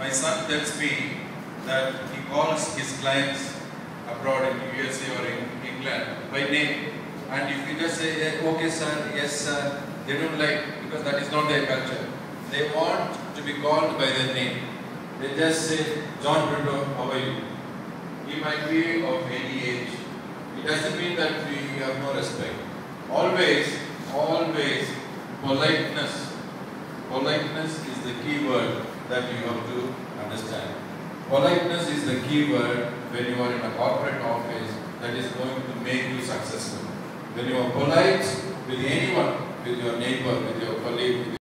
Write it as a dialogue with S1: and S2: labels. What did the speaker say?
S1: My son tells me that he calls his clients abroad in USA or in England by name. And if you just say, okay sir, yes sir, they don't like, because that is not their culture. They want to be called by their name. They just say, John Brito, how are you? He might be of any age. It doesn't mean that we have no respect. Always, politeness. Politeness is the key word that you have to understand. Politeness is the key word when you are in a corporate office that is going to make you successful. When you are polite with anyone, with your neighbor, with your colleague,